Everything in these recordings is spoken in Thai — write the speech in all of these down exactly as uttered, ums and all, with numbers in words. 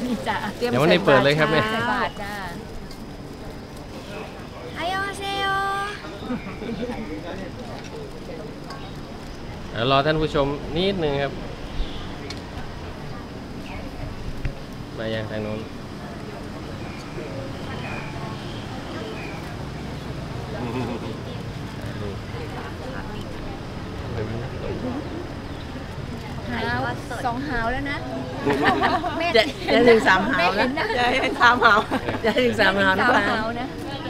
นี่จ้ะเดี๋ยววันนี้เปิดเลยครับเนี่ยใส่บาทจ้าอายองเซโยเดี๋ยวรอท่านผู้ชมนิดนึงครับมายังทางโน้นหาวสองหาวแล้วนะจะจะถึงสามหาวนะจะให้สามหาวจะถึงสามหาวนะนะ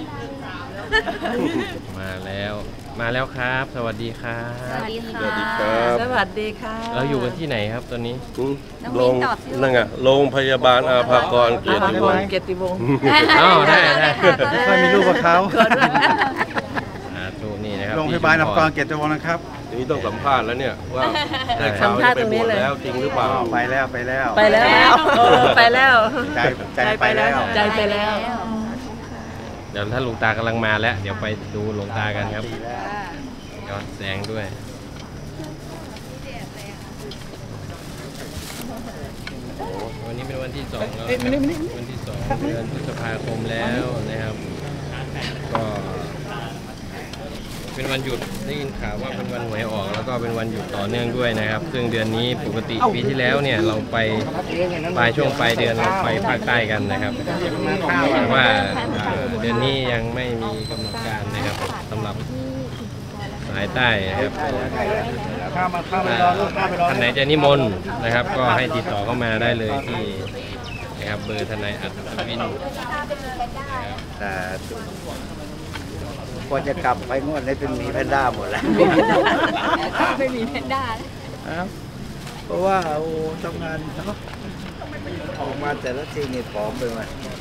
มาแล้วมาแล้วครับ สวัสดีครับสวัสดีค่ะสวัสดีค่ะเราอยู่กันที่ไหนครับตอนนี้โรงนั่นไงโรงพยาบาลอาภากรเกียรติวงศ์เกียรติวงศ์อ้าวได้ได้ค่อยมีรูปกับเขาตัวนี้นะครับโรงพยาบาลอาภากรเกียรติวงศ์นะครับทีนี้ต้องสัมภาษณ์แล้วเนี่ยว่าได้ข่าวไปบวชแล้วจริงหรือเปล่าไปแล้วไปแล้วไปแล้วไปแล้วใจใจไปแล้วใจไปแล้วเดี๋ยวถ้าหลวงตากำลังมาแล้วเดี๋ยวไปดูหลวงตากันครับย้อนแสงด้วยวันนี้เป็นวันที่สองแล้ววันที่สองเดือนพฤษภาคมแล้วนะครับก็เป็นวันหยุดได้ยินข่าวว่าเป็นวันหวยออกแล้วก็เป็นวันหยุดต่อเนื่องด้วยนะครับซึ่งเดือนนี้ปกติปีที่แล้วเนี่ยเราไปปลายช่วงปลายเดือนเราไปภาคใต้กันนะครับแต่ว่าเดือนนี้ยังไม่มีกำหนดการนะครับสำหรับสายใต้นะครับท่านไหนจะนิมนต์นะครับก็ให้ติดต่อเข้ามาได้เลยที่นะครับเบอร์ทนายอัศวินแต่พอจะกลับไปงวดนี้เป็นมีแพนด้าหมดแล้วไม่มีแพนด้าเพราะว่าโอ้ทำงานเนาะออกมาแต่ละทีนี่ผอมไปไหม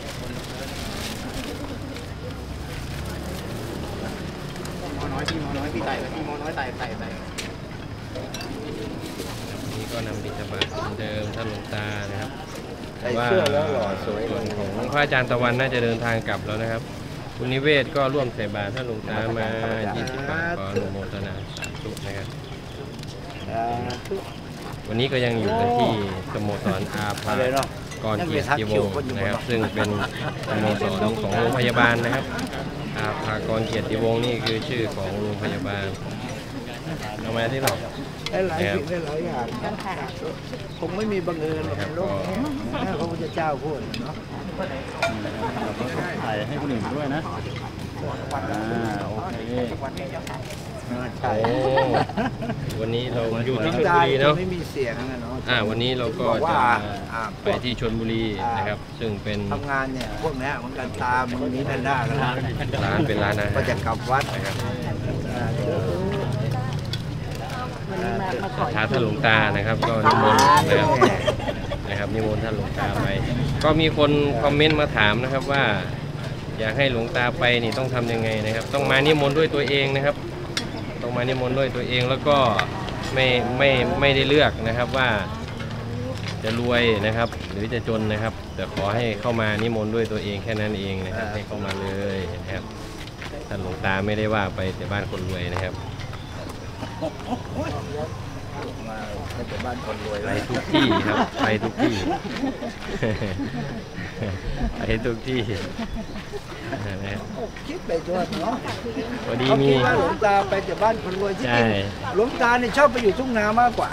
มอน้อยพี่มอน้อยพี่ไต่พี่มอน้อยไต่ไต่ไต่นี่ก็นำบิณฑบาตเหมือนเดิมท่านหลวงตานะครับว่าส่วนของพระอาจารย์ตะวันน่าจะเดินทางกลับแล้วนะครับคุณนิเวศก็ร่วมใส่บาตรท่านหลวงตามายี่สิบบาทขออนุโมทนาสาธุนะครับวันนี้ก็ยังอยู่กันที่สโมสรอาภากรเกียรติวงศ์นะครับซึ่งเป็นสโมสรของโรงพยาบาลนะครับอาภากรเกียรติวงศ์นี่คือชื่อของโรงพยาบาลเอามาที่เราได้หลายสิ่งได้หลายอย่างคงไม่มีบังเอิญหรอกโลกนี้พระพุทธเจ้าพูดเนาะถ่ายให้คนอื่นด้วยนะอ่าโอเคใช่วันนี้เราอยู่ที่ชลบุรีเนาะไม่มีเสียงนะเนาะอ่าวันนี้เราก็จะไปที่ชลบุรีนะครับซึ่งเป็นทำงานเนี่ยพวกนี้มันกันตามึงมีแพนด้ากันร้านเป็นร้านอาหารก็จะกลับวัดนะครับท้าท่านหลวงตานะครับก็นิมนต์นะครับนะครับนิมนต์ท่านหลวงตาไปก็มีคนคอมเมนต์มาถามนะครับว่าอยากให้หลวงตาไปนี่ต้องทำยังไงนะครับต้องมานิมนต์ด้วยตัวเองนะครับต้องมานิมนต์ด้วยตัวเองแล้วก็ไม่ไม่ไม่ได้เลือกนะครับว่าจะรวยนะครับหรือจะจนนะครับแต่ขอให้เข้ามานิมนต์ด้วยตัวเองแค่นั้นเองนะครับให้เข้ามาเลยนะครับท่านหลวงตาไม่ได้ว่าไปแต่บ้านคนรวยนะครับมาเป็นบ้านคนรวยไปทุกที่ครับไปทุกที่ไปทุกที่คิดไปทั่วเนาะพอดีมีหลวงตาไปจากบ้านคนรวยที่จริงหลวงตาเนี่ยชอบไปอยู่ทุ่งนามากกว่า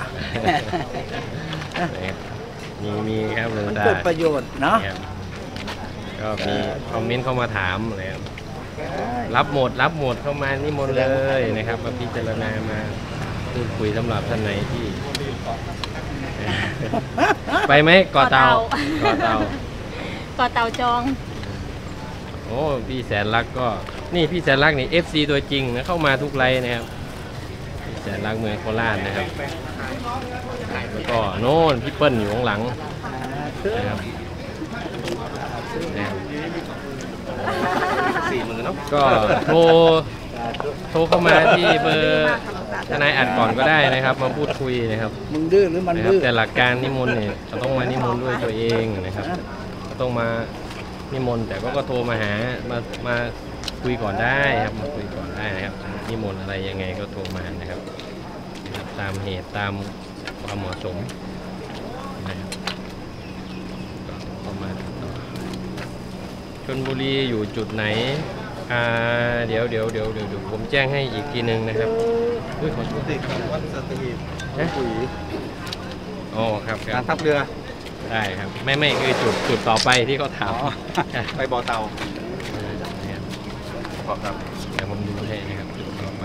มีมีครับหลวงตาเกิดประโยชน์เนาะก็มีคอมเมนต์เข้ามาถามเลยรับหมดรับหมดเข้ามานิมนต์เลยนะครับมาพิจารณามาพูดคุยสำหรับท่านไหนที่ไปไหมก่อเตาก่อเตาก่อเตาจองโอ้พี่แสนรักก็นี่พี่แสนรักนี่ เอฟ ซี ตัวจริงนะเข้ามาทุกไลน์นะครับพี่แสนรักเมืองโคราชนะครับแล้วก็โน่นพี่เปิ้ลอยู่ข้างหลังนะครับก็โทรโทรเข้ามาที่เบอร์ทนายอัดก่อนก็ได้นะครับมาพูดคุยนะครับมึงดื้อหรือมันดื้อแต่หลักการนิมนต์เนี่ยเราต้องมานิมนต์ด้วยตัวเองนะครับต้องมานิมนต์แต่ก็ก็โทรมาหามามาคุยก่อนได้ครับมาคุยก่อนได้นะครับนิมนต์อะไรยังไงก็โทรมานะครับตามเหตุตามความเหมาะสมนะครับคอมลบุรีอยู่จุดไหนอ่าเดี๋ยวเดี๋ยวเดี๋ยวเดี๋ยวเดี๋ยวผมแจ้งให้อีกทีหนึ่งนะครับอุ้ยขอโทษติดวัดสตีนะปุ๋ยอ๋อครับคการัรบทับเรือได้ครับไม่ไม่คือจุดจุดต่อไปที่เขาถามไปบ่อเตาเออเนี่ยขอบครับเดี๋ยวผมดูให้นะครับจุดต่อไป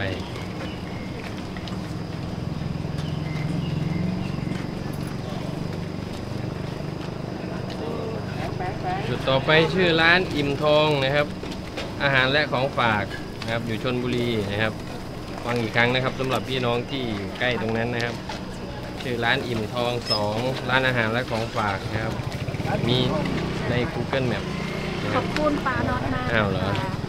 จุดต่อไปชื่อร้านอิ่มทองนะครับ อาหารและของฝากนะครับอยู่ชลบุรีนะครับฟังอีกครั้งนะครับสำหรับพี่น้องที่อยู่ใกล้ตรงนั้นนะครับ ชื่อร้านอิ่มทองสองร้านอาหารและของฝากนะครับมีใน Google Map นะขคอรับบ คุณปาน็อตมากอ้าวเหรอ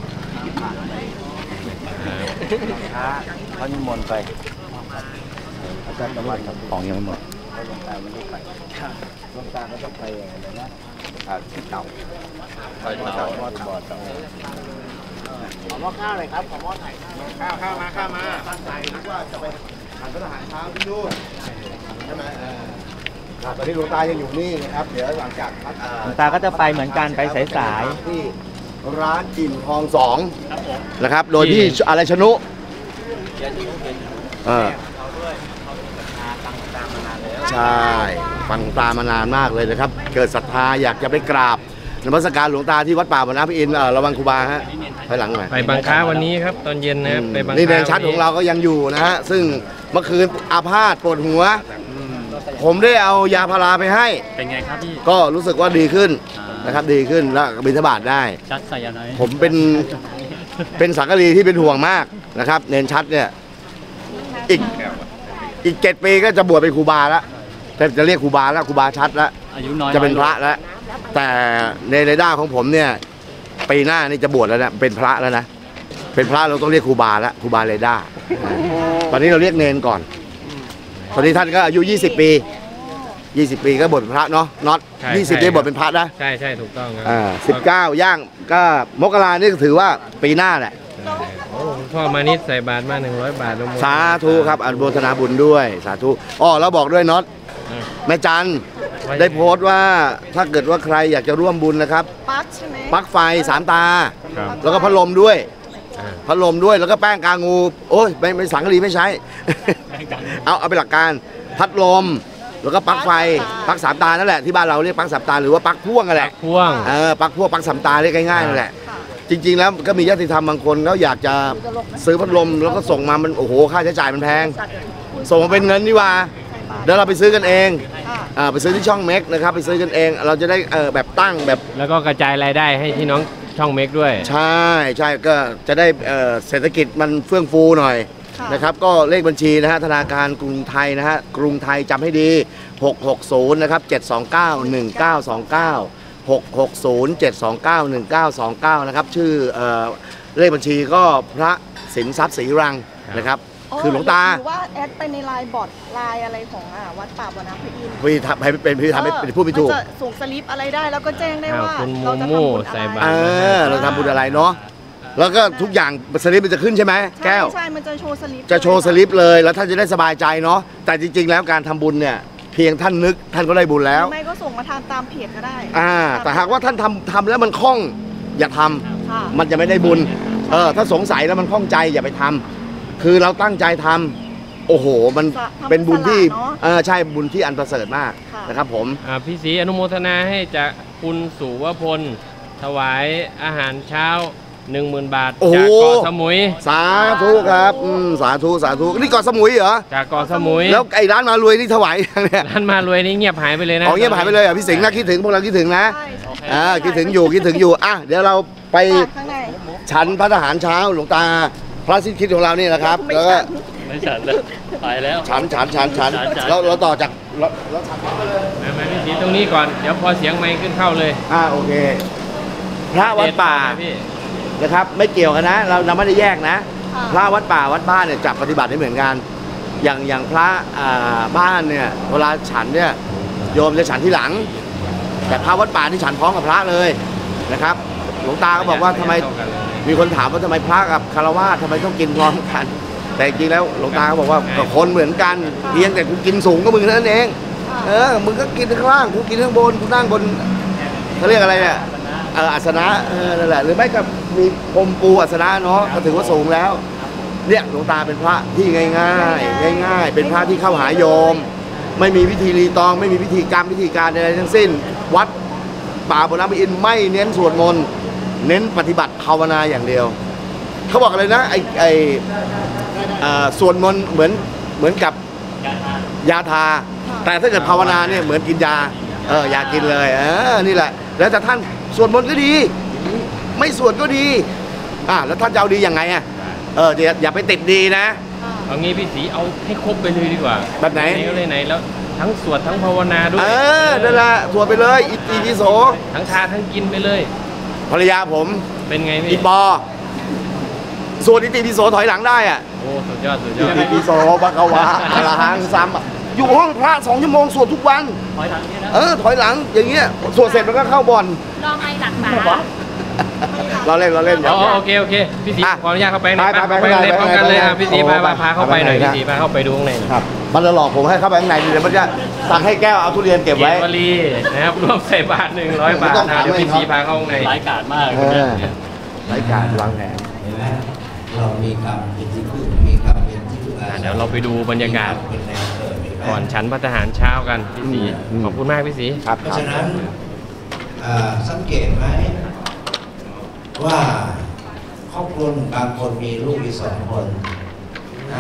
ครับเขานิมนต์ไปอาจารย์ตะวันของยังไม่หมดหลวงตาไม่ได้ไปหลวงตาก็ต้องไปอะไรนะที่เต่าไปเต่าบ่อเต่าขอหม้อข้าวเลยครับขอหม้อไข่ข้าวข้าวมาข้าวมาตั้งใจนึกว่าจะไปทานอาหารเช้าที่นู่นใช่ไหมตอนนี้หลวงตายังอยู่นี่นะครับเดี๋ยวหลังจากหลวงตาก็จะไปเหมือนกันไปสายๆที่ร้านอิ่มทองสองนะครับโดยที่อะไรชนุเออใช่ฟังตามานานมากเลยนะครับเกิดศรัทธาอยากจะไปกราบนมัสการหลวงตาที่วัดป่าบรรณพระอินทร์เอ่อระวังครูบาฮะไปหลังหน่อยไปบางค้าวันนี้ครับตอนเย็นนะครับไปบางค้านี่แดงชัดของเราก็ยังอยู่นะฮะซึ่งเมื่อคืนอาพาธปวดหัว ผมได้เอายาพาราไปให้เป็นไงครับพี่ก็รู้สึกว่าดีขึ้นนะครับดีขึ้นแล้วบิณฑบาตได้จัดใส่ยาไหนผมเป็นเป็นสังกะรีที่เป็นห่วงมากนะครับ เนนชัดเนี่ยอีกอีกเจ็ดปีก็จะบวชเป็นครูบาแล้วจะจะเรียกครูบาแล้วครูบาชัดแล้วอายุน้อยจะเป็นพระแล้ว แต่ในเรดาร์ของผมเนี่ยปีหน้านี่จะบวชแล้วนะเป็นพระแล้วนะเป็นพระเราต้องเรียกครูบาแล้วครูบาเรดาร์ตอนนี้เราเรียกเนนก่อนตอนนี้ท่านก็อายุยี่สิบปียี่สิบปีก็บวชเป็นพระเนาะน็อตยี่สิบได้บวชเป็นพระนะใช่ใช่ถูกต้องครัอ่าสิบเก้าย่างก็มกรานี่ก็ถือว่าปีหน้าแหละโอ้หลวงพ่อมานิดใส่บาทมาหนึ่งร้อยบาทลงสาธุครับอนุโมทนาบุญด้วยสาธุอ๋อแล้วบอกด้วยน็อตแม่จันได้โพสต์ว่าถ้าเกิดว่าใครอยากจะร่วมบุญนะครับปักใช่ไหมปลั๊กไฟสามตาครับแล้วก็พัดลมด้วยอ่าพัดลมด้วยแล้วก็แป้งกางูโอ้ยไม่ไม่สังกะรีไม่ใช้ เอาเอาเป็นหลักการพัดลมแล้วก็ปลั๊กไฟปลั๊กสามตานั่นแหละที่บ้านเราเรียกปลั๊กสามตาหรือว่าปลั๊กพ่วงนั่นแหละพ่วงเออปลั๊กพ่วงปลั๊กสามตาเรียกง่ายๆนั่นแหละจริงๆแล้วก็มีญาติธรรมบางคนเขาอยากจะซื้อพัดลมแล้วก็ส่งมามันโอ้โหค่าใช้จ่ายมันแพง ส่งมาเป็นเงินนี่ว่าเดี๋ยวเราไปซื้อกันเองอ่าไปซื้อที่ช่องเม็กนะครับไปซื้อกันเองเราจะได้เออแบบตั้งแบบแล้วก็กระจายรายได้ให้พี่น้องช่องเมกด้วยใช่ใช่ก็จะได้เอ่อเศรษฐกิจมันเฟื่องฟูหน่อยนะครับก็เลขบัญชีนะฮะธนาคารกรุงไทยนะฮะกรุงไทยจำให้ดีหกหกศูนย์นะครับเจ็ดสองเก้าหนึ่งเก้าสองเก้า หกหกศูนย์ เจ็ดสองเก้า หนึ่งเก้าสองเก้านะครับชื่อเอ่อเลขบัญชีก็พระสินทรัพย์ศรีรังนะครับคือหลวงตาหรือว่าแอดไปในไลน์บอทไลน์อะไรของอ่ะวัดป่าบรรณพระอินทร์พี่ทำให้เป็นพี่ทำให้เป็นผู้ไม่ถูกนจะส่งสลิปอะไรได้แล้วก็แจ้งได้ว่าอ้าวคุณเราจะมูทำมูบุญใส่อะไรบาตเออเราทำบุญอะไรเนาะแล้วก็ทุกอย่างสลิปมันจะขึ้นใช่ไหมแก้วใช่ใช่มันจะโชว์สลิปจะโชว์สลิปเลยแล้วท่านจะได้สบายใจเนาะแต่จริง ๆ แล้วการทำบุญเนี่ยเพียงท่านนึกท่านก็ได้บุญแล้วไม่ก็ส่งมาทางตามเพจก็ได้อ่าแต่หากว่าท่านทำทำแล้วมันคล่องอย่าทำค่ะมันจะไม่ได้บุญเออถ้าสงสัยแล้วมันคล่องใจอย่าไปทำคือเราตั้งใจทำโอ้โหมันเป็นบุญที่เออใช่บุญที่อันประเสริฐมากนะครับผมอ่าพี่ศรีอนุโมทนาให้จากคุณสุวพลถวายอาหารเช้าหนึ่งหมื่นบาทโอ้โหจากเกาะสมุยสาธุครับอืมสาธุสาธุนี่เกาะสมุยเหรอจากเกาะสมุยแล้วไอ้ร้านมารวยนี่ถวายยังเนี่ยร้านมารวยนี่เงียบหายไปเลยนะอ๋อเงียบหายไปเลยเหรอ่ะพี่สิงห์นะคิดถึงพวกเราคิดถึงนะใช่ใช่อ่าคิดถึงอยู่คิดถึงอยู่อ่ะเดี๋ยวเราไปข้างในฉันพระทหารเช้าหลวงตาพระสิ้นคิดของเรานี่นะครับไม่แล้วก็ฉันไม่ฉันแล้วไปแล้วฉันฉันฉันฉันฉันฉันเราเราต่อจากเราเราฉันพร้อมกันเลยมามาพี่ศรีตรงนี้ก่อนเดี๋ยวพอเสียงไมค์ขึ้นเข้าเลยอ่าโอเค พระวัดป่าเด็ดก่อนนะพี่นะครับ ไม่เกี่ยวกันนะ เราเราไม่ได้แยกนะค่ะพระวัดป่าวัดบ้านเนี่ยจับปฏิบัติได้เหมือนกัน อย่างอย่างพระอ่าบ้านเนี่ยเวลาฉันเนี่ยโยมจะฉันที่หลัง แต่พระวัดป่าที่ฉันพร้อมกับพระเลยนะครับ หลวงตาก็บอกว่าทำไมมีคนถามว่าทำไมพระกับคารวะทำไมต้องกินพร้อมกัน แต่จริงๆแล้วหลวงตาก็บอกว่าก็คนเหมือนกันเพียงแต่กูกินสูงก็มึงเท่านั้นเอง เออมึงก็กินข้างล่างกูกินข้างบนกูนั่งบนเขาเรียกอะไรเนี่ยเอออัสนะเออนั่นแหละหรือไม่ก็มีพรมปูอัสนะเนาะก็ถือว่าสูงแล้วเนี่ยหลวงตาเป็นพระที่ง่ายง่ายๆง่ายๆเป็นพระที่เข้าหาโยมไม่มีพิธีรีตองไม่มีพิธีกรรมพิธีการอะไรทั้งสิ้นวัดป่าบนน้ำอินไม่เน้นสวดมนต์เน้นปฏิบัติภาวนาอย่างเดียวเขาบอกเลยนะไอไอสวดมนต์เหมือนเหมือนกับยาทาแต่ถ้าเกิดภาวนาเนี่ยเหมือนกินยาเอออยากกินเลยเออนี่แหละแล้วแต่ท่านสวดมนต์ก็ดีไม่สวดก็ดีอ่าแล้วท่านจะเอาดียังไงอ่ะเอออย่าอย่าไปติดดีนะเอางี้พี่ศรีเอาให้ครบไปเลยดีกว่าแบบไหนเลยไหนแล้วทั้งสวดทั้งภาวนาด้วยเออนั่นแหละสวดไปเลยอิติปิโสทั้งทาทั้งกินไปเลยภรรยาผมเป็นไงพี่อีปอสวดอิติปิโสถอยหลังได้อ่ะโอ้สุดยอดสุดยอดอิติปิโสบะกวาอรหังสัมอยู่ห้องพระสองชั่วโมงสวดทุกวันถอยหลังนี่นะเออถอยหลังอย่างเงี้ยสวดเสร็จมันก็เข้าบ่อนรอไม่หลักษาเราเล่นเราเล่นอ๋อโอเคโอเคพี่ศรีขออนุญาตเข้าไปในไปไปเลยป้องกันเลยพี่ศรีพาพาเข้าไปหน่อยพี่ศรีพาเข้าไปดูข้างในครับมันจะหลอกผมให้เข้าไปข้างในเดี๋ยวมันจะสั่งให้แก้วเอาทุเรียนเก็บไว้เกวลีนะครับรวมใส่บาทหนึ่งร้อยบาทเดี๋ยวพี่ศรีพาเข้าข้างในหลายกาดมากหลายการวางแผนเรามีกรรมเป็นที่พึ่งมีกรรมเป็นที่พึ่งเดี๋ยวเราไปดูบรรยากาศก่อนฉันภัตตาหารเช้ากันพี่ศรีขอบคุณมากพี่ศรีเพราะฉะนั้นสังเกตไหมว่าครอบครัวบางคนมีลูกอีกสองคนนะ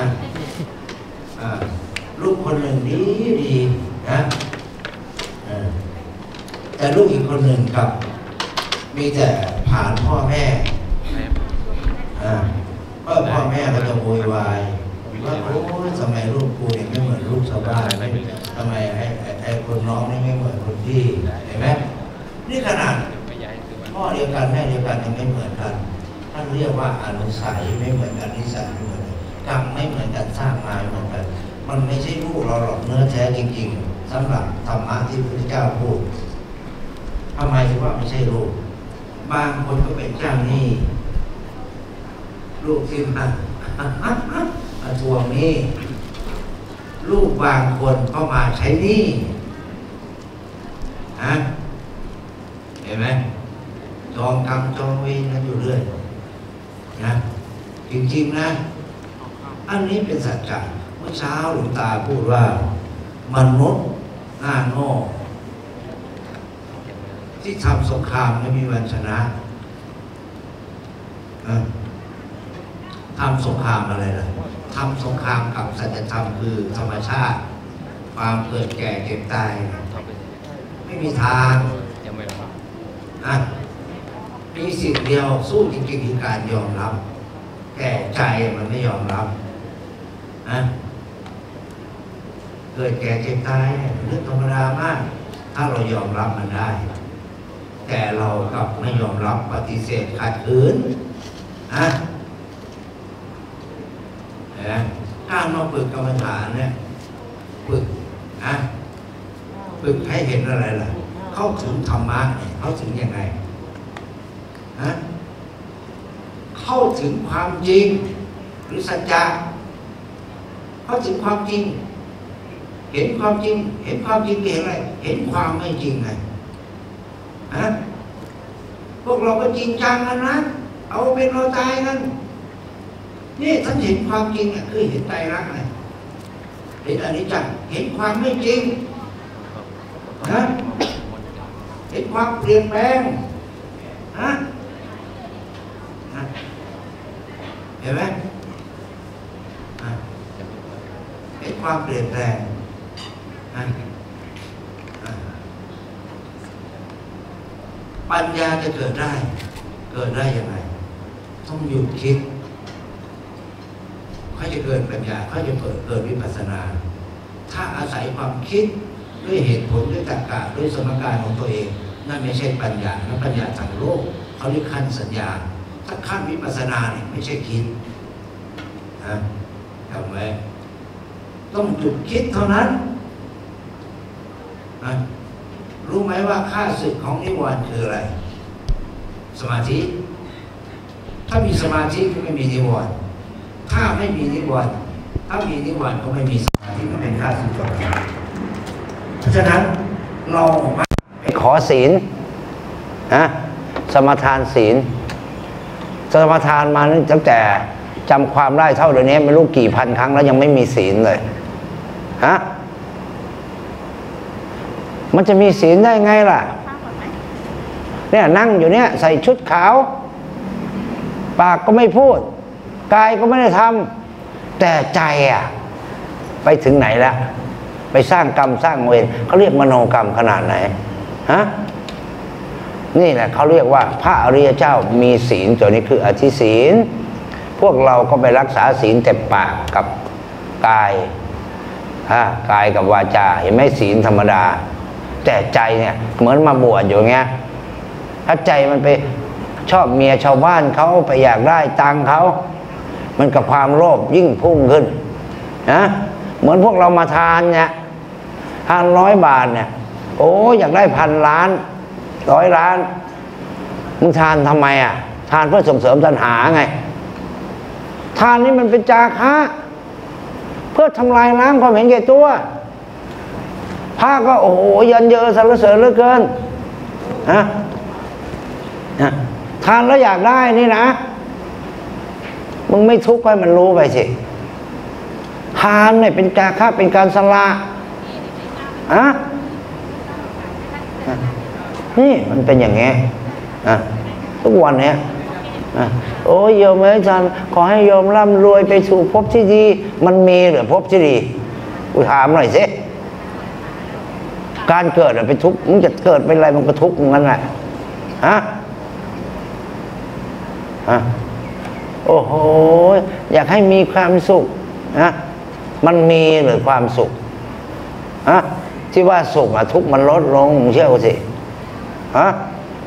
ลูกคนหนึ่งดีดีนะแต่ลูกอีกคนหนึ่งกับมีแต่ผ่านพ่อแม่ก็พ่อแม่ก็จะโวยวายว่าโอ้ยทำไมลูกกูเนี่ยไม่เหมือนลูกชาวบ้านทำไมไอ้ไอ้คนน้องนี่ไม่เหมือนคนพี่เห็นไหมนี่ขนาดพ่อเดียวกันแม่เดียวกันยังไม่เหมือนกันท่านเรียกว่าอนุสัยไม่เหมือนกันนิสัยไม่เหมือนกันกรรมไม่เหมือนกันสร้างมาเหมือนกันมันไม่ใช่ลูกเราหรอกเนื้อแท้จริงๆสำหรับธรรมะที่พระพุทธเจ้าพูดทำไมถึงว่าไม่ใช่ลูกบางคนก็เป็นเจ้าหนี้ลูกที่มามาทวงหนี้ลูกบางคนก็มาใช้หนี้ฮะเห็นไหมจองกรรมจองเวรกันอยู่เรื่อยนะจริงๆนะอันนี้เป็นสัจจะเมื่อเช้าหลวงตาพูดว่ามนุษย์หน้าโง่ที่ทำสงครามไม่มีวันชนะทำสงครามอะไรล่ะทำสงครามกับสัจธรรมคือธรรมชาติความเกิดแก่เก็บตายไม่มีทางอ่ะมีสิ่งเดียวสู้จริงๆคือการยอมรับแก่ใจมันไม่ยอมรับนะเกิดแก่เจ็บตายเรื่องธรรมดามากถ้าเรายอมรับมันได้แต่เรากลับไม่ยอมรับปฏิเสธขัดขืนนะนะถ้ามาฝึกกรรมฐานเนี่ยฝึกนะฝึกให้เห็นอะไรล่ะเข้าถึงธรรมะเข้าถึงยังไงนะเข้าถึงความจริงหรือสัจจะเข้าถึงความจริงเห็นความจริงเห็นความจริงเห็นอะไรเห็นความไม่จริงไงฮะพวกเราก็จริงจังกันนะเอาเป็นเอาตายกันนี่ท่านเห็นความจริงอ่ะคือเห็นไตรลักษณ์ไงเห็นอนิจจังเห็นความไม่จริงนะเห็นความเปลี่ยนแปลงนะเห็นไหมเห็นความเปลี่ยนแปลงปัญญาจะเกิดได้เกิดได้ยังไงต้องหยุดคิดเขาจะเกิดปัญญาเขาจะเกิดเกิดวิปัสสนาถ้าอาศัยความคิดด้วยเหตุผลด้วยตรรกะด้วยสมการของตัวเองนั่นไม่ใช่ปัญญานั่นปัญญาทางโลกเขาเรียกขั้นสัญญาถ้าขั้นวิปัสสนาเนี่ยไม่ใช่คิดนะจำไว้ต้องหยุดคิดเท่านั้นนะรู้ไหมว่าค่าศึกของนิวรณ์คืออะไรสมาธิถ้ามีสมาธิก็ไม่มีนิวรณ์ถ้าไม่มีนิวรณ์ถ้ามีนิวรณ์ก็ไม่มีสมาธิก็เป็นค่าศึกต่อกันเพราะฉะนั้นเราไปขอศีลนะสสมาทานศีลสมาทานมาตั้งแต่จำความได้เท่าเดี๋ยวนี้ไม่รู้กี่พันครั้งแล้วยังไม่มีศีลเลยฮะมันจะมีศีลได้ไงล่ะเนี่ยนั่งอยู่เนี่ยใส่ชุดขาวปากก็ไม่พูดกายก็ไม่ได้ทำแต่ใจอ่ะไปถึงไหนแล้วไปสร้างกรรมสร้างเวรเขาเรียกมโนกรรมขนาดไหนฮะนี่แหละเขาเรียกว่าพระอริยเจ้ามีศีลตัวนี้คืออธิศีลพวกเราก็ไปรักษาศีลแต่ปากกับกายฮะกายกับวาจาเห็นไหมศีลธรรมดาแต่ใจเนี่ยเหมือนมาบวชอยู่เงี้ยถ้าใจมันไปชอบเมียชาวบ้านเขาไปอยากได้ตังค์เขามันกับความโลภยิ่งพุ่งขึ้นนะเหมือนพวกเรามาทานเนี่ยทานร้อยบาทเนี่ยโอ้อยากได้พันล้านร้อยล้านมึงทานทำไมอ่ะทานเพื่อส่งเสริมตัณหาไงทานนี่มันเป็นจาคะเพื่อทำลายล้างความเห็นแก่ตัวพระก็โอ้โหยันเยอะสรรเสริญเหลือเกินนะนะทานแล้วอยากได้นี่นะมึงไม่ทุกข์ให้มันรู้ไปสิทานเนี่ยเป็นจาคะเป็นการสละอะนี่มันเป็นอย่างงี้อ่ะทุกวันเนี้ยอ่ะโอ้ยโยมอาจารย์ขอให้โยมร่ำรวยไปสู่ภพที่ดีมันมีหรือภพที่ดีกูถามหน่อยสิการเกิดเป็นทุกข์มึงจะเกิดเป็นอะไรมันก็ทุกข์งั้นแหละฮะฮะโอ้โหอยากให้มีความสุขนะมันมีหรือความสุขฮะที่ว่าสุขอะทุกข์มันลดลงเชื่อกูสิฮะ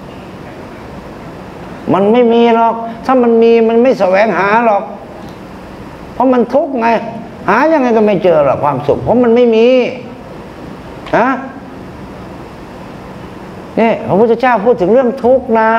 มันไม่มีหรอกถ้ามันมีมันไม่แสวงหาหรอกเพราะมันทุกข์ไงหายังไงก็ไม่เจอหรอกความสุขเพราะมันไม่มีฮะนี่พระพุทธเจ้าพูดถึงเรื่องทุกข์นะ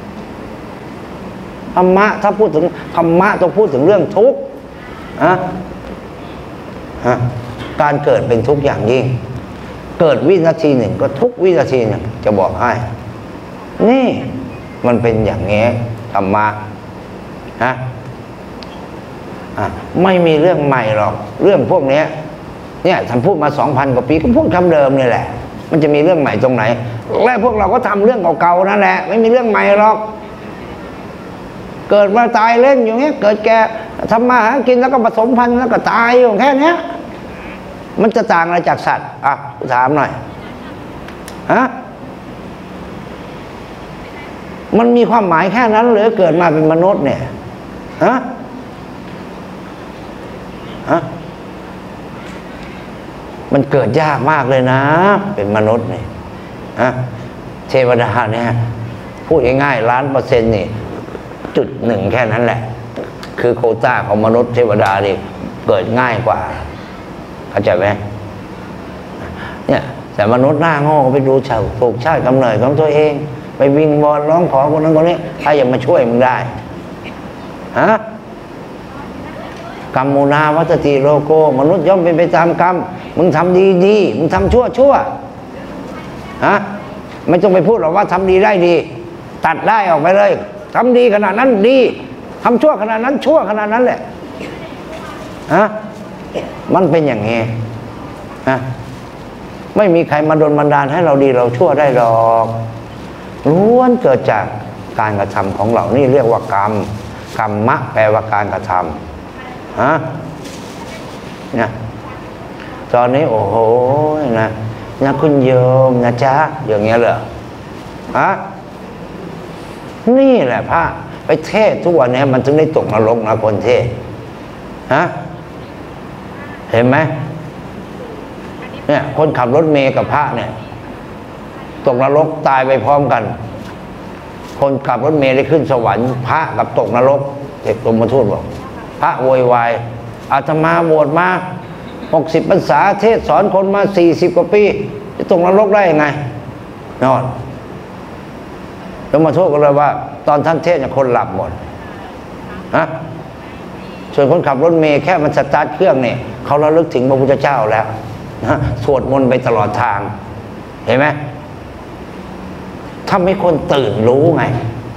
ธรรมะถ้าพูดถึงธรรมะต้องพูดถึงเรื่องทุกข์อะฮะการเกิดเป็นทุกข์อย่างยิ่งเกิดวินาทีหนึ่งก็ทุกวินาทีหนึ่งจะบอกให้นี่มันเป็นอย่างนี้ธรรมะฮะอ่ะไม่มีเรื่องใหม่หรอกเรื่องพวกนี้เนี่ยท่านพูดมาสองพันกว่าปีก็พูดคำเดิมนี่แหละมันจะมีเรื่องใหม่ตรงไหนและพวกเราก็ทำเรื่องเก่าๆนั่นแหละไม่มีเรื่องใหม่หรอกเกิดมาตายเล่นอย่างเงี้ยเกิดแก่ทำมาหากินแล้วก็ผสมพันธุ์แล้วก็ตายอยู่แค่เนี้ยมันจะต่างอะไรจากสัตว์อ่ะถามหน่อยฮะมันมีความหมายแค่นั้นหรือเกิดมาเป็นมนุษย์เนี่ยฮะฮะมันเกิดยากมากเลยนะเป็นมนุษย์เนี่ยฮะเทวดาเนี่ยพูดง่ายๆล้านเปอร์เซ็นต์นี่จุดหนึ่งแค่นั้นแหละคือโควต้าของมนุษย์เทวดาเนี่ยเกิดง่ายกว่าเข้าใจไหมเนี่ยแต่มนุษย์หน้าโง่ไปดูชาวถูกชาติกำเนิดของตัวเองไปวิงวอนร้องขอคนนั้นคนนี้ใครจะมาช่วยมึงได้ฮะกัมมุนาวัตติโลโกมนุษย์ย่อมเป็นไปตามกรรมมึงทำดีดีมึงทำชั่วชั่วฮะไม่ต้องไปพูดหรอกว่าทำดีได้ดีตัดได้ออกไปเลยทำดีขนาดนั้นดีทำชั่วขนาดนั้นชั่วขนาดนั้นแหละฮะมันเป็นอย่างนี้ฮะไม่มีใครมาดลบันดาลให้เราดีเราชั่วได้หรอกล้วนเกิดจากการกระทำของเรานี่เรียกว่ากรรมกรรมะแปลว่าการกระทำฮะเนี่ยตอนนี้โอ้โหนะนะคุณโยมนะจ๊ะอย่างเงี้ยเหรอฮะนี่แหละพระไปเทศทุกวันนี้มันถึงได้ตกนรกนะคนเทศฮะเห็นไหมเนี่ยคนขับรถเมล์กับพระเนี่ยตกนรกตายไปพร้อมกันคนขับรถเมล์ได้ขึ้นสวรรค์พระกับตกนรกเด็กกรมทูตบอกพระโวยวายอาตมาบวชมาหกสิบพรรษาเทศสอนคนมาสี่สิบกว่าปีจะตกนรกได้ยังไงนอนแล้วมาโทษกันเลยว่าตอนท่านเทศเนี่ยคนหลับหมดฮะส่วนคนขับรถเมล์แค่มันสตาร์ทเครื่องเนี่ยเขาระลึกถึงพระพุทธเจ้าแล้วนะสวดมนต์ไปตลอดทางเห็นไหมถ้าไม่คนตื่นรู้ไง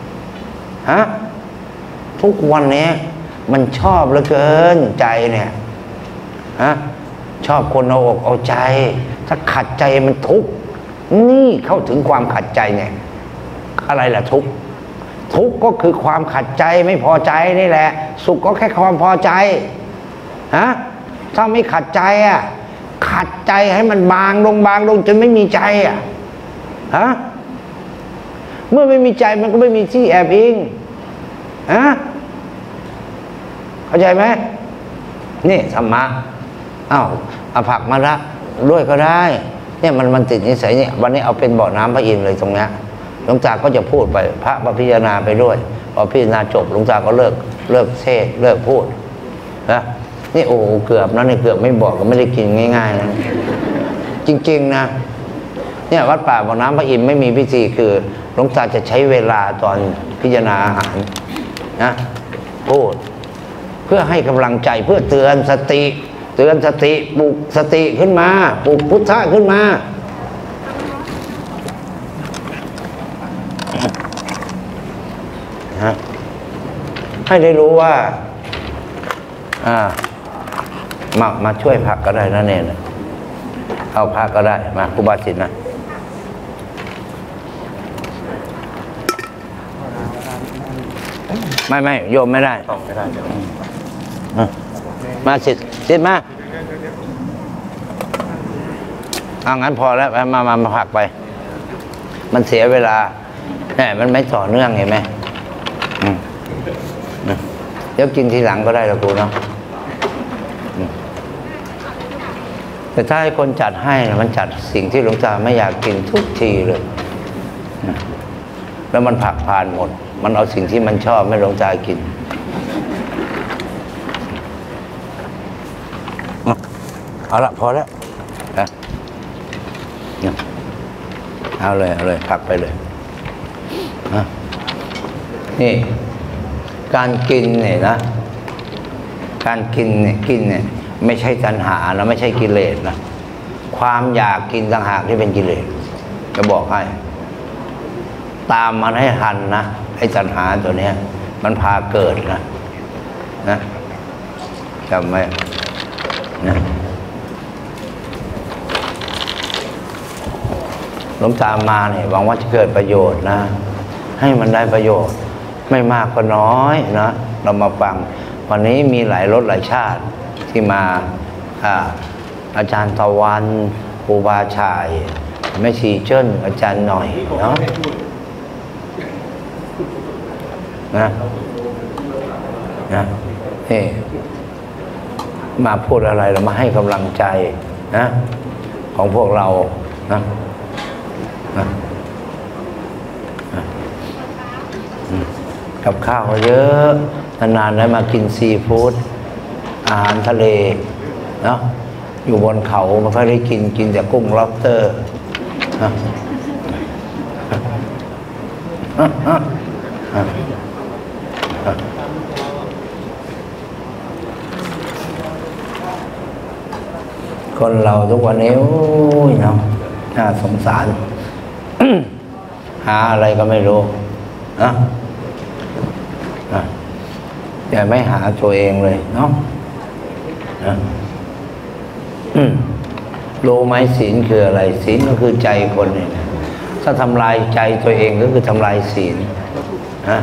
ฮะทุกวันนี้มันชอบเหลือเกินใจเนี่ยฮะชอบคนเอาอกเอาใจถ้าขัดใจมันทุกข์นี่เข้าถึงความขัดใจเนี่ยอะไรล่ะทุกข์ทุกข์ก็คือความขัดใจไม่พอใจนี่แหละสุขก็แค่ความพอใจฮะถ้าไม่ขัดใจอ่ะขัดใจให้มันบางลงบางลงจนไม่มีใจอ่ะฮะเมื่อไม่มีใจมันก็ไม่มีที่แอบอิงฮะเข้าใจไหมนี่ธรรมะอ้าวเอาผักมาละด้วยก็ได้เนี่ยมันมันติดนิสัยเนี่ยวันนี้เอาเป็นบ่อน้ำพระอินทร์เลยตรงเนี้ยหลวงตาก็จะพูดไปพระมาพิจารณาไปด้วยพอพิจารณาจบหลวงตาก็เลิกเลิกเทศเลิกพูดนะนี่โอ้เกือบนะนี่เกือบไม่บอกก็ไม่ได้กินง่ายๆนะจริงๆนะเนี่ยวัดป่าบ่อน้ำพระอินทร์ไม่มีพิธีคือหลวงตาจะใช้เวลาตอนพิจารณาอาหารนะพูดเพื่อให้กำลังใจเพื่อเตือนสติเตือนสติปลุกสติขึ้นมาปลุกพุทธะขึ้นมาให้ได้รู้ว่าอ่ามามาช่วยพักก็ได้นะเนี่ยเอาพักก็ได้มาครูบาสิทธิ์นะไม่ไม่โยมไม่ได้ไม่ได้มาสิทธิ์สิทธิ์มาเอางั้นพอแล้วมามามาพักไปมันเสียเวลาแหมมันไม่ต่อเนื่องเห็นไหมเดี๋ยวกินทีหลังก็ได้ละครูเนาะแต่ถ้าให้คนจัดให้นะมันจัดสิ่งที่หลวงตาไม่อยากกินทุกทีเลยแล้วมันผักผ่านหมดมันเอาสิ่งที่มันชอบไม่หลวงตากินเอาละพอแล้วนะเอาเลยเอาเลยผักไปเลยนะนี่การกินเนี่ยนะการกินเนี่ยกินเนี่ยไม่ใช่ตัณหานะไม่ใช่กิเลสนะความอยากกินต่างหากที่เป็นกิเลสจะบอกให้ตามมันให้ทันนะไอ้ตัณหาตัวเนี้ยมันพาเกิดนะนะจำไว้นะหลวงตามาเนี่ยหวังว่าจะเกิดประโยชน์นะให้มันได้ประโยชน์ไม่มากก็น้อยนะเรามาฟังวันนี้มีหลายรสหลายชาติที่มาอาอาจารย์ตะวันครูบาชายแม่ชีเจิ้นอาจารย์หน่อยเนาะนะนะนี่มาพูดอะไรเรามาให้กำลังใจนะของพวกเรานะนะกับข้าวเยอะนานๆได้มากินซีฟู้ดอาหารทะเลเนาะอยู่บนเขาไม่ค่อยได้กินกินแต่กุ้งล็อบสเตอร์คนเราทุกวันนี้โอ้ยเนาะน่าสงสาร หาอะไรก็ไม่รู้นะอย่าไม่หาตัวเองเลยเนาะนะรู้ไหมศีลคืออะไรศีลก็คือใจคนเนี่ยถ้าทำลายใจตัวเองก็คือทำลายศีลนะ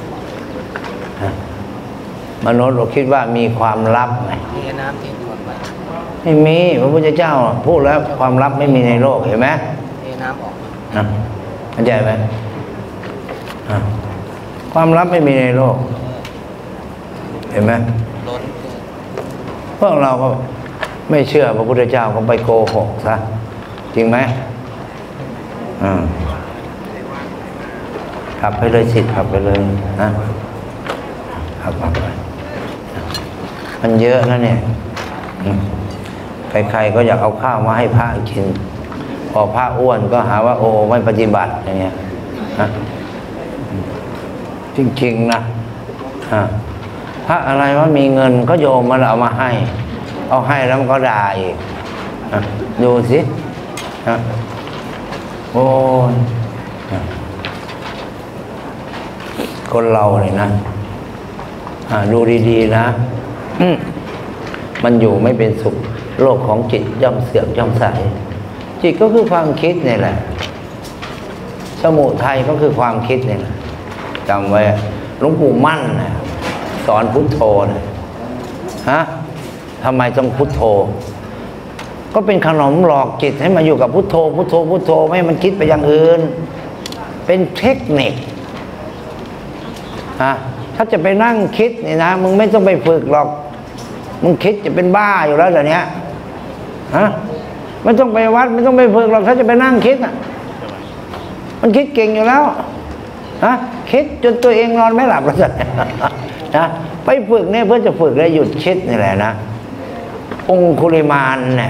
มนุษย์เราคิดว่ามีความลับไหมไม่มีพระพุทธเจ้าพูดแล้วความลับไม่มีในโลกเห็นไหมน้ำออกนะเข้าใจไหมความลับไม่มีในโลกเห็นไหมพวกเราก็ไม่เชื่อพระพุทธเจ้าก็ไปโกหกซะจริงไหมอ่าขับไปเลยสิขับไปเลยนะขับไปมันเยอะนะเนี่ยใครๆก็อยากเอาข้าวมาให้พระกินพอพระอ้วนก็หาว่าโอ้ไม่ปฏิบัติอย่างเงี้ยนะจริงๆนะพระอะไรว่ามีเงินก็โยมมันเอามาให้เอาให้แล้วมันก็ด่าอีกดูสิโอ้คคนเราเนี่ยนะดูดีๆนะมันอยู่ไม่เป็นสุขโลกของจิตย่อมเสื่อมย่อมสายจิตก็คือความคิดนี่แหละสมุทัยก็คือความคิดนี่แหละจำไว้หลวงปู่มั่นนะสอนพุทโธนะฮะทำไมต้องพุทโธก็เป็นขนมหลอกจิตให้มาอยู่กับพุทโธพุทโธพุทโธไม่ให้มันคิดไปอย่างอื่นเป็นเทคนิคฮะถ้าจะไปนั่งคิดนี่นะมึงไม่ต้องไปฝึกหรอกมึงคิดจะเป็นบ้าอยู่แล้วเดี๋ยวนี้ฮะไม่ต้องไปวัดไม่ต้องไปฝึกหรอกถ้าจะไปนั่งคิดอ่ะมันคิดเก่งอยู่แล้วฮะคิดจนตัวเองนอนไม่หลับแล้วสินะไปฝึกเนี่ยเพื่อจะฝึกได้หยุดคิดนี่แหละนะองคุลิมานเนี่ย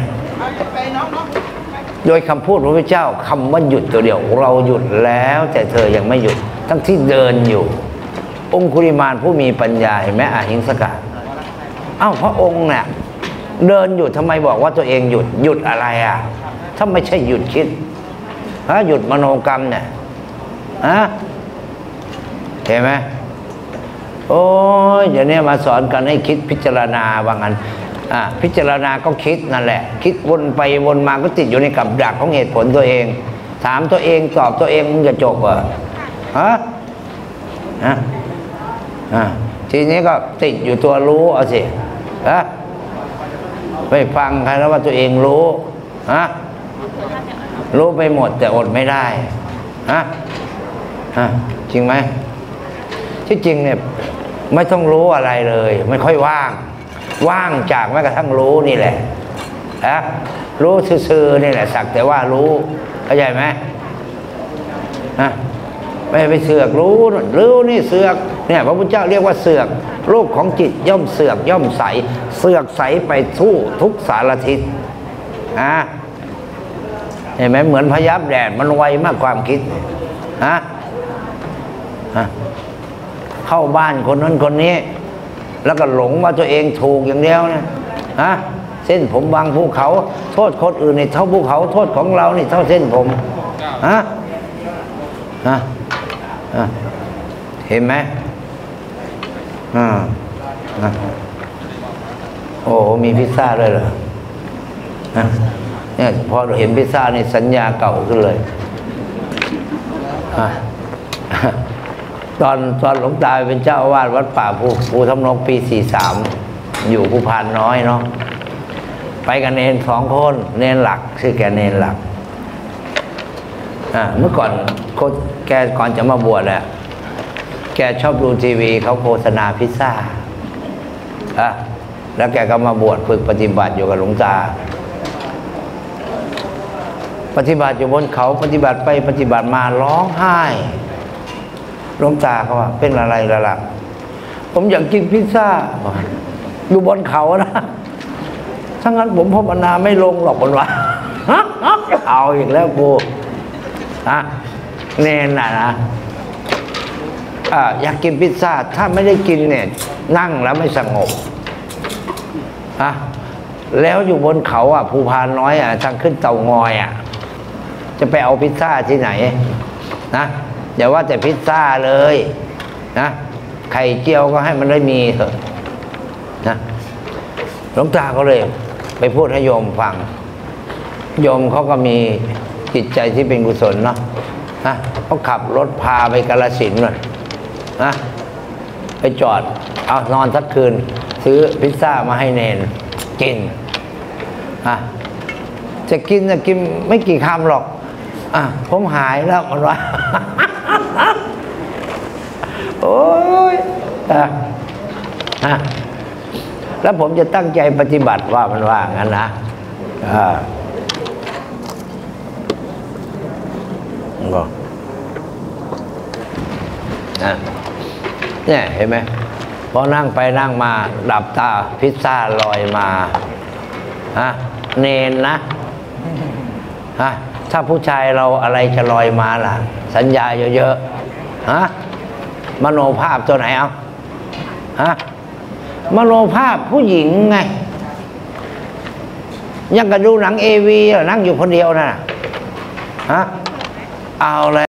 โดยคำพูดพระพุทธเจ้าคำว่าหยุดตัวเดียวเราหยุดแล้วแต่เธอยังไม่หยุดทั้งที่เดินอยู่องคุลิมานผู้มีปัญญาเห็นไหมอหิงสกะอ้าวพระองค์เนี่ยเดินหยุดทำไมบอกว่าตัวเองหยุดหยุดอะไรอ่ะถ้าไม่ใช่หยุดคิดฮะหยุดมโนกรรมเนี่ยฮะเห็นไหมโอ้ยเดี๋ยวนี้มาสอนกันให้คิดพิจารณาว่างั้นอ่าพิจารณาก็คิดนั่นแหละคิดวนไปวนมาก็ติดอยู่ในกับดักของเหตุผลตัวเองถามตัวเองตอบตัวเองมึงจะจบเหรอฮะฮะอ่าทีนี้ก็ติดอยู่ตัวรู้เอาสิฮะไปฟังใครแล้วว่าตัวเองรู้ฮะรู้ไปหมดแต่อดไม่ได้ฮะฮะจริงไหมที่จริงเนี่ยไม่ต้องรู้อะไรเลยไม่ค่อยว่างว่างจากแม้กระทั่งรู้นี่แหละฮะรู้ซื่อๆนี่แหละสักแต่ว่ารู้เข้าใจไหมฮะไม่ไปเสือกรู้รู้นี่เสือกเนี่ยพระพุทธเจ้าเรียกว่าเสือกโลกของจิตย่อมเสือกย่อมใสเสือกใสไปทุกทุกสารทิศอ่ะเห็นไหมเหมือนพยับแดดมันไวมากความคิดฮะฮะเข้าบ้านคนนั้นคนนี้แล้วก็หลงว่าตัวเองถูกอย่างเดียวนะฮะเส้นผมบางภูเขาโทษคนอื่นนี่เท่าภูเขาโทษของเรานี่เท่าเส้นผมฮะฮะเห็นไหมอ่าโอ้มีพิซซ่าด้วยเหรอเนี่ยพอเราเห็นพิซซ่าในสัญญาเก่าขึ้นเลยตอนตอนหลวงตาเป็นเจ้าอาวาสวัดป่าภูภูทำนงปีสี่สามอยู่ภูพานน้อยเนาะไปกันเนนสองคนเนนหลักชื่อแกเนนหลักอ่าเมื่อก่อนแกก่อนจะมาบวชแหละแกชอบดูทีวีเขาโฆษณาพิซซ่าอ่ะแล้วแกก็มาบวชฝึกปฏิบัติอยู่กับหลวงตาปฏิบัติอยู่บนเขาปฏิบัติไปปฏิบัติมาร้องไห้หลวงตาเขาว่าเป็นอะไรละล่ะผมอยากกินพิซซ่าอยู่บนเขานะถ้างั้นผมภาวนาไม่ลงหรอกคนว่าเอาอีกแล้วกูฮะเนนน่ะนะอ่าอยากกินพิซซ่าถ้าไม่ได้กินเนี่ยนั่งแล้วไม่สงบอ่ะแล้วอยู่บนเขาอ่ะภูพานน้อยอ่ะทางขึ้นเตางอยอ่ะจะไปเอาพิซซ่าที่ไหนนะอย่าว่าแต่พิซซ่าเลยนะไข่เจียวก็ให้มันได้มีเถอะนะหลวงตาก็เลยไปพูดให้โยมฟังโยมเขาก็มีจิตใจที่เป็นกุศลเนาะนะเขาขับรถพาไปกาฬสินธุ์เลยนะไปจอดเอานอนสักคืนซื้อพิซซ่ามาให้เนนกินอ่ะจะกินจะกินไม่กี่คำหรอกอ่ะผมหายแล้วมันว่าโอ้ยอ่ะอ่ะแล้วผมจะตั้งใจปฏิบัติว่ามันว่างั้นนะอ่าก็อ่ะเนี่ยเห็นไหมพอนั่งไปนั่งมาดับตาพิซซ่าลอยมาฮะเนนนะฮะถ้าผู้ชายเราอะไรจะลอยมาล่ะสัญญาเยอะๆฮะมโนภาพตัวไหนเอาฮะมโนภาพผู้หญิงไงยังกับดูหนังเอวีนั่งอยู่คนเดียวน่ะฮะเอาเลย